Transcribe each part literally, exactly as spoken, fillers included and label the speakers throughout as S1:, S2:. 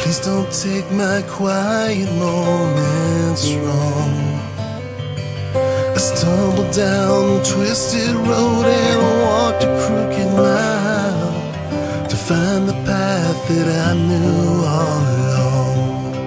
S1: Please don't take my quiet moments wrong. I stumbled down the twisted road and walked a crooked mile to find the path that I knew all along.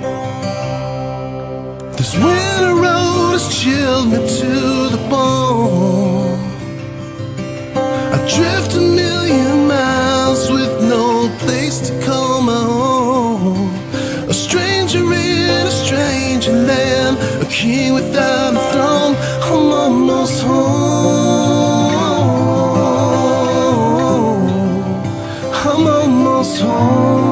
S1: This winter road has chilled me to the bone. I drift a million miles with no place to call my own. A stranger in a strange land, a king without a throne. I'm almost home. I'm almost home.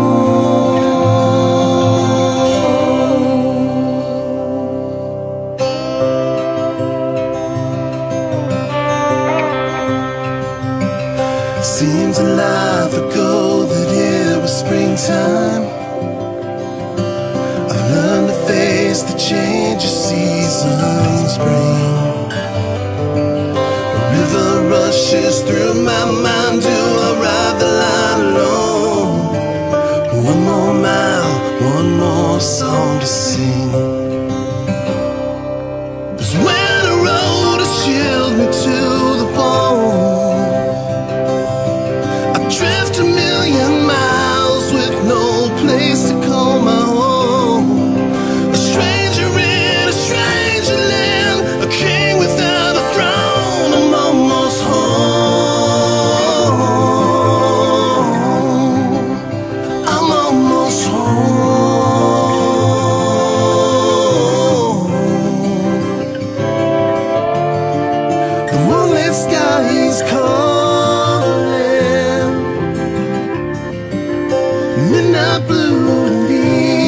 S1: Seems a life ago that it was springtime. I've learned to face the change of seasons bring. A river rushes through my mind to I ride the line alone. One more mile, one more song to sing. Cause when the road has chilled me to the bone, drift a million miles with no place to call my own. A stranger in a strange land, a king without a throne. I'm almost home. I'm almost home. The moonlit sky is calling, midnight blue and me.